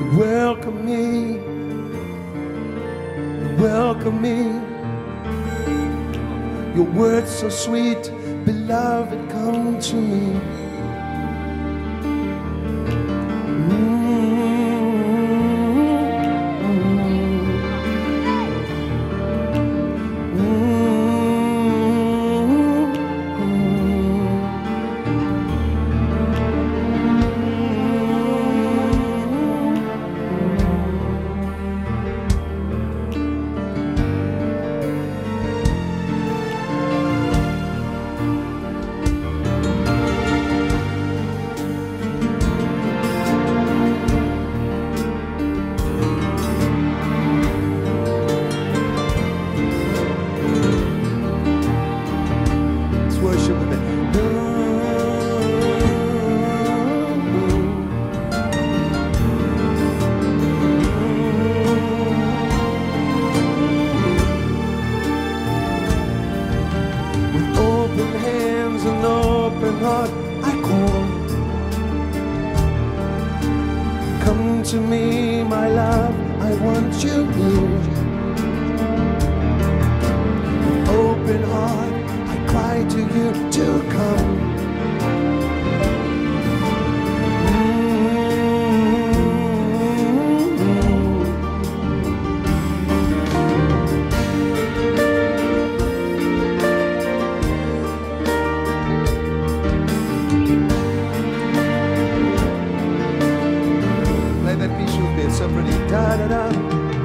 welcome me, welcome me. Your words so sweet, beloved, come to me. To me, my love, I want you here. With open heart, I cry to you to come. So pretty, da da da.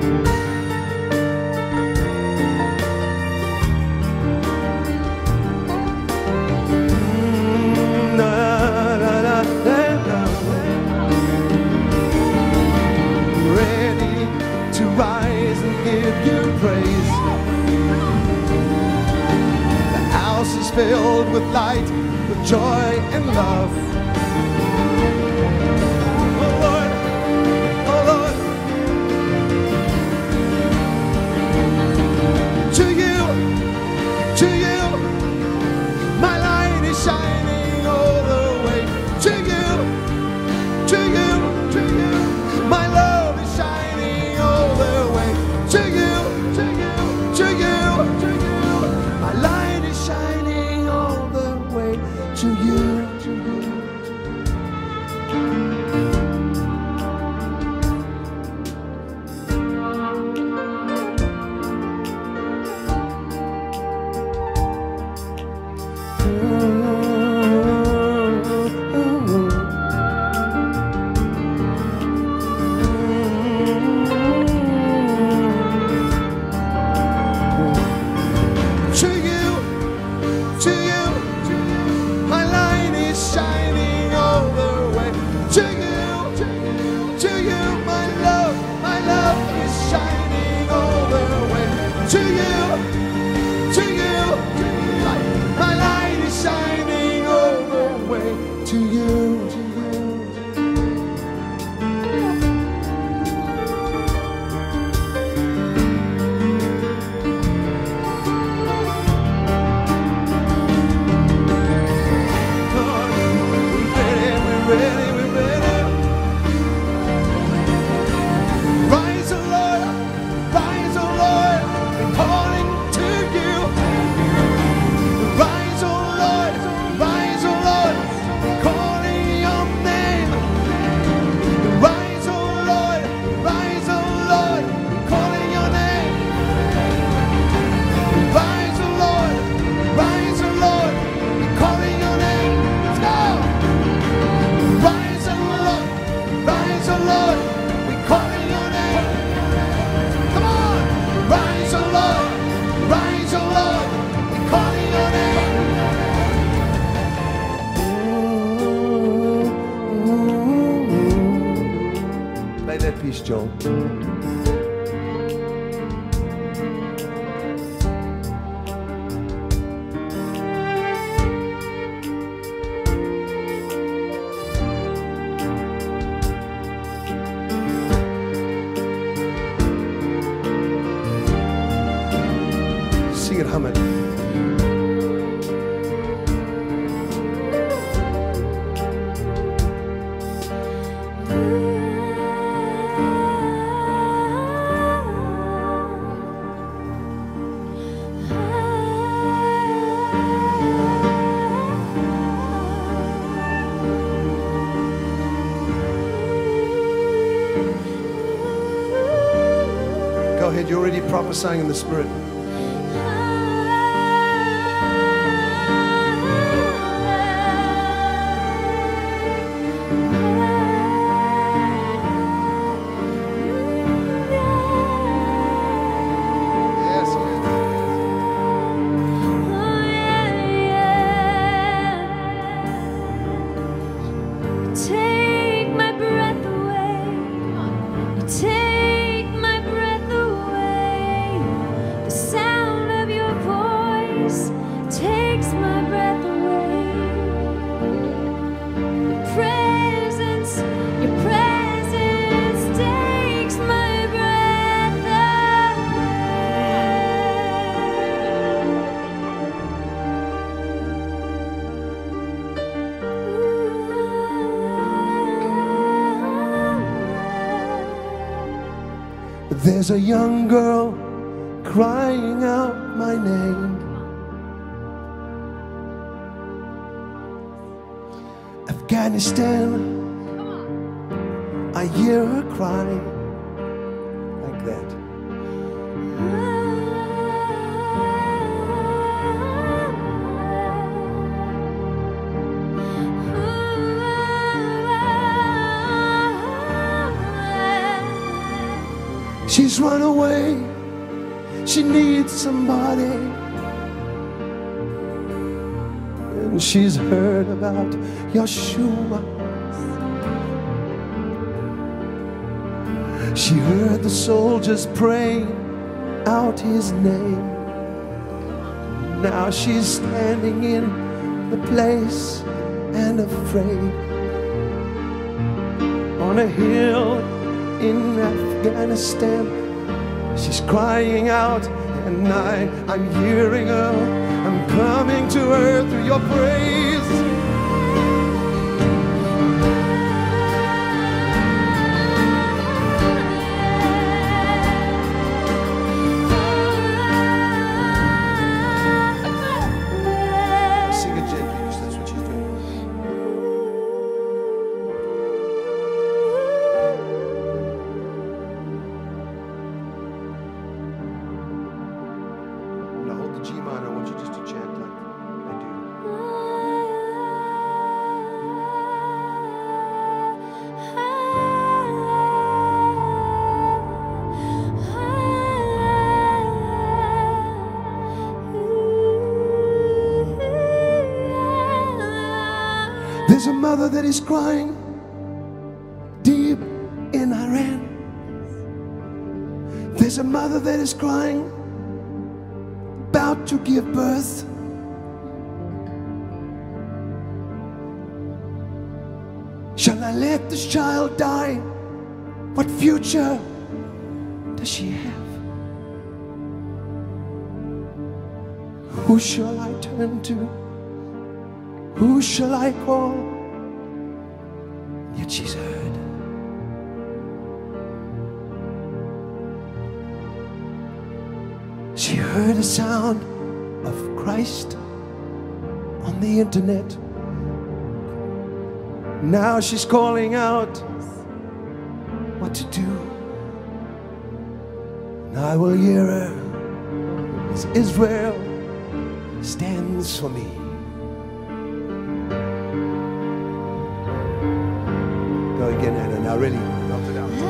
Ready to rise and give you praise. The house is filled with light, with joy and love. Shining all the way to you, to you, to you. My love is shining all the way to you, to you, to you, to you. My light is shining all the way to you, to you. Peace, Joel. Sing it, hum it. ahead. You're already prophesying in the Spirit. There's a young girl crying out my name. Afghanistan, I hear her crying like that. She's run away, she needs somebody, and she's heard about Yeshua. She heard the soldiers praying out his name. Now she's standing in the place and afraid on a hill in Afghanistan. She's crying out, and I'm hearing her. I'm coming to her through your praise. Sing it gently, because that's what she's doing. G minor, I want you just to chant like I do. There's a mother that is crying deep in Iran. There's a mother that is crying about to give birth. Shall I let this child die? What future does she have? Who shall I turn to? Who shall I call? Yet she's heard. She heard a sound of Christ on the internet. Now she's calling out what to do. And I will hear her as Israel stands for me. Go again, Hannah. Now really melt it out.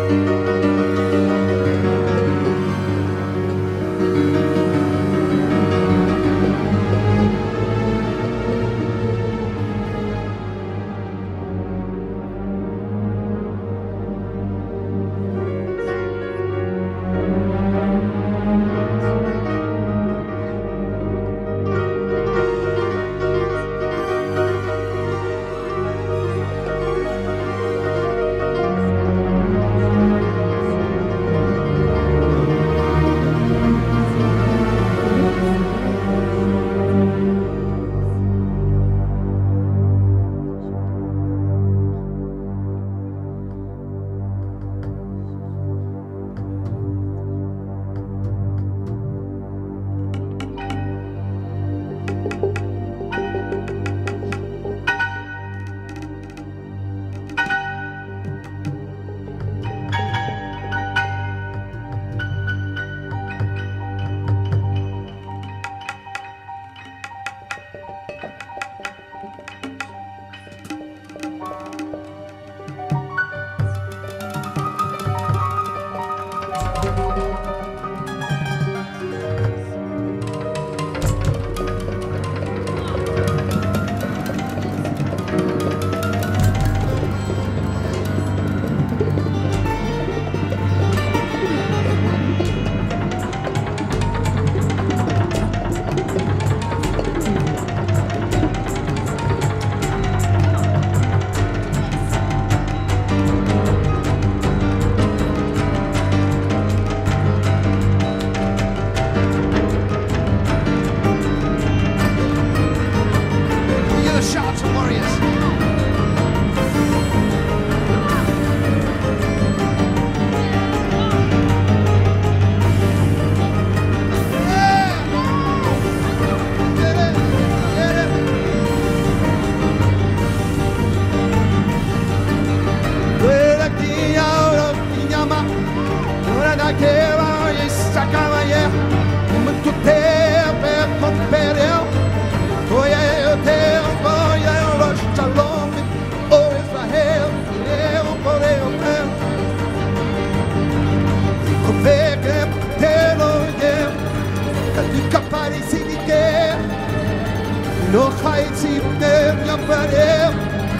No haiti ne parem.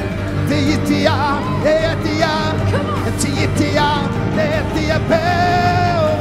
Tiitia, etia, tiitia, etia pel.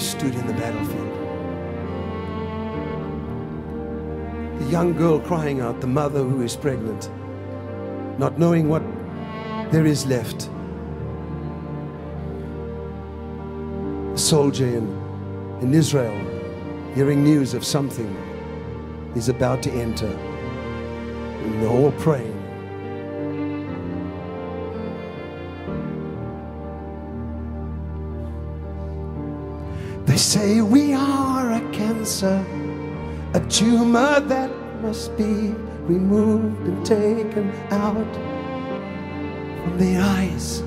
stood in the battlefield. The young girl crying out, the mother who is pregnant, not knowing what there is left. A soldier in Israel hearing news of something is about to enter, and they're all praying. They say we are a cancer, a tumor that must be removed and taken out from the eyes.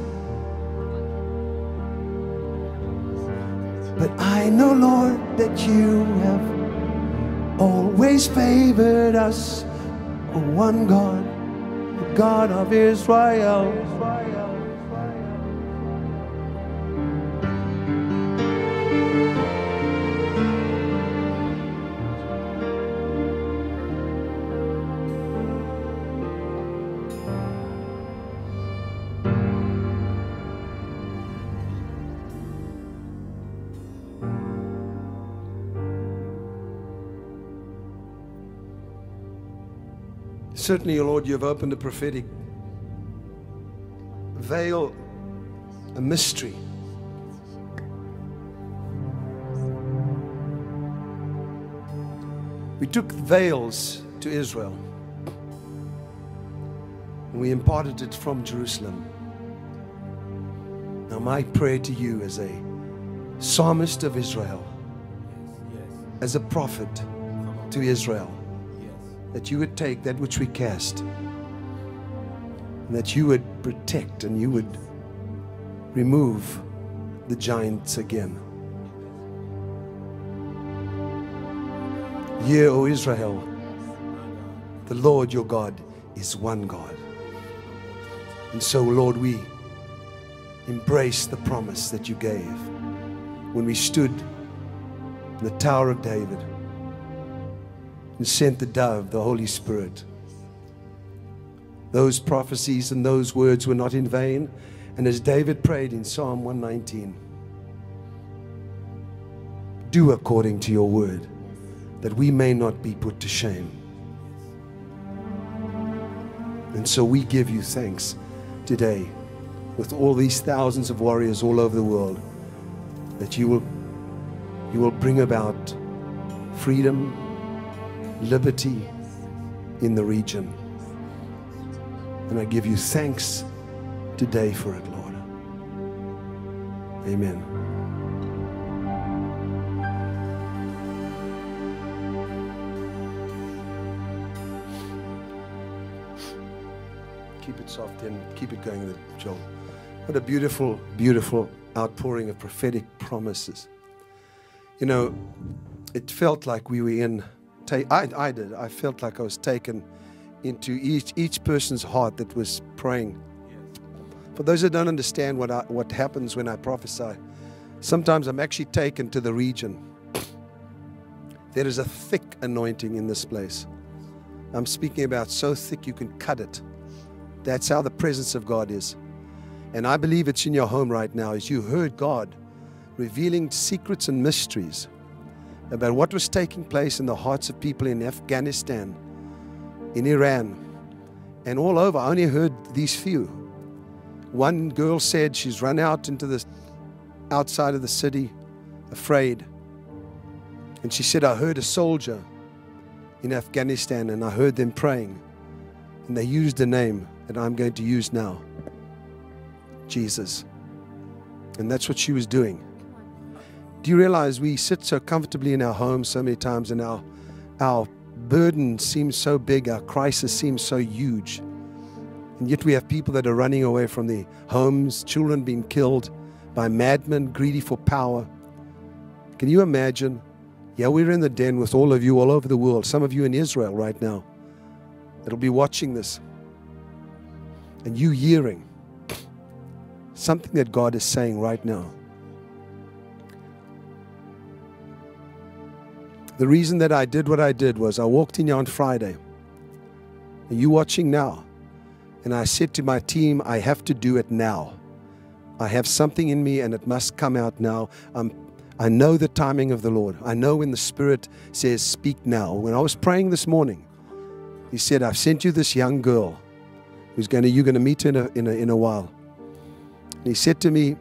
But I know, Lord, that you have always favored us. Oh, one God, the God of Israel. Certainly, Lord, you have opened a prophetic veil, a mystery. We took veils to Israel and we imparted it from Jerusalem. Now my prayer to you as a psalmist of Israel, as a prophet to Israel, that you would take that which we cast, and that you would protect and you would remove the giants again. Hear, O Israel, the Lord your God is one God. And so, Lord, we embrace the promise that you gave when we stood in the Tower of David and sent the dove, the Holy Spirit. Those prophecies and those words were not in vain. And as David prayed in Psalm 119, do according to your word, that we may not be put to shame. And so we give you thanks today with all these thousands of warriors all over the world, that you will bring about freedom, liberty in the region. And I give you thanks today for it, Lord. Amen. Keep it soft and keep it going, Joel. What a beautiful, beautiful outpouring of prophetic promises. You know, it felt like we were in I felt like I was taken into each person's heart that was praying. For those that don't understand what happens when I prophesy, sometimes I'm actually taken to the region. There is a thick anointing in this place. I'm speaking about so thick you can cut it. That's how the presence of God is. And I believe it's in your home right now as you heard God revealing secrets and mysteries about what was taking place in the hearts of people in Afghanistan, in Iran, and all over. I only heard these few. One girl said she's run out into the outside of the city, afraid. And she said, I heard a soldier in Afghanistan, and I heard them praying. And they used a name that I'm going to use now, Jesus. And that's what she was doing. Do you realize we sit so comfortably in our homes so many times, and our burden seems so big, our crisis seems so huge. And yet we have people that are running away from their homes, children being killed by madmen greedy for power. Can you imagine? Yeah, we're in the den with all of you all over the world, some of you in Israel right now that'll be watching this, and you hearing something that God is saying right now. The reason that I did what I did was I walked in here on Friday, and you watching now, and I said to my team, I have to do it now. I have something in me and it must come out now. I know the timing of the Lord. I know when the Spirit says, speak now. When I was praying this morning, He said, I've sent you this young girl who's you're going to meet her in a while. And He said to me,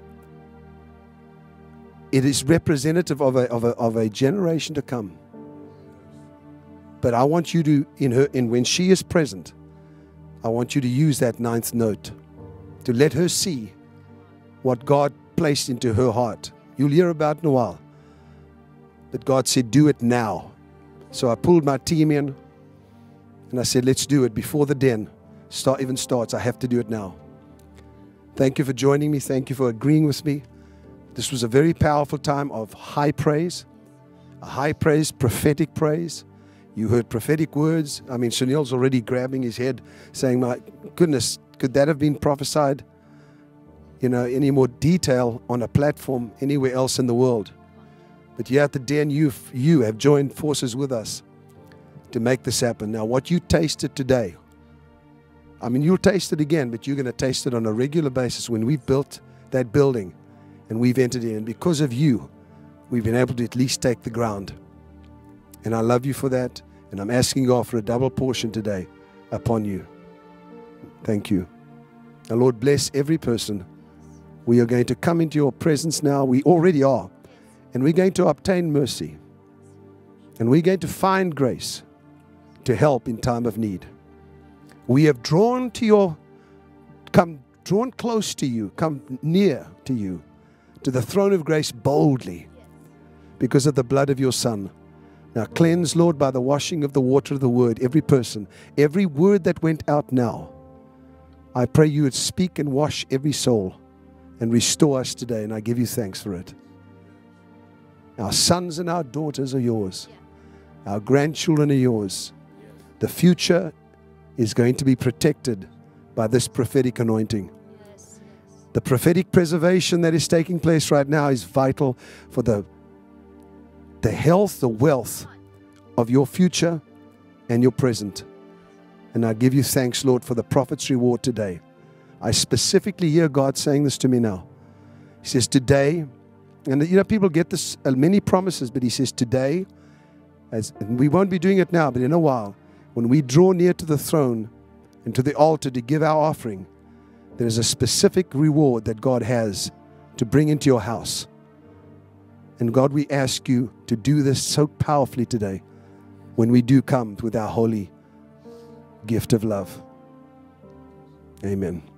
it is representative of a generation to come. But I want you to, when she is present, I want you to use that ninth note to let her see what God placed into her heart. You'll hear about it in a while. But God said, do it now. So I pulled my team in and I said, let's do it before the den even starts. I have to do it now. Thank you for joining me. Thank you for agreeing with me. This was a very powerful time of high praise, prophetic praise. You heard prophetic words. I mean, Sunil's already grabbing his head saying, my goodness, could that have been prophesied, any more detail on a platform anywhere else in the world? But here at the den, you have joined forces with us to make this happen. Now, what you tasted today, I mean, you'll taste it again, but you're going to taste it on a regular basis when we've built that building and we've entered in. Because of you, we've been able to at least take the ground. And I love you for that. And I'm asking God for a double portion today upon you. Thank you. Now, Lord, bless every person. We are going to come into your presence now. We already are. And we're going to obtain mercy. And we're going to find grace to help in time of need. We have drawn close to you, come near to you, to the throne of grace boldly because of the blood of your Son. Now cleanse, Lord, by the washing of the water of the word, every person, every word that went out now. I pray you would speak and wash every soul and restore us today, and I give you thanks for it. Our sons and our daughters are yours. Our grandchildren are yours. The future is going to be protected by this prophetic anointing. The prophetic preservation that is taking place right now is vital for the health, the wealth of your future and your present. And I give you thanks, Lord, for the prophet's reward today. I specifically hear God saying this to me now. He says today, and people get this, many promises, but He says today, and we won't be doing it now, but in a while, when we draw near to the throne and to the altar to give our offering, there is a specific reward that God has to bring into your house. And God, we ask you to do this so powerfully today when we do come with our holy gift of love. Amen.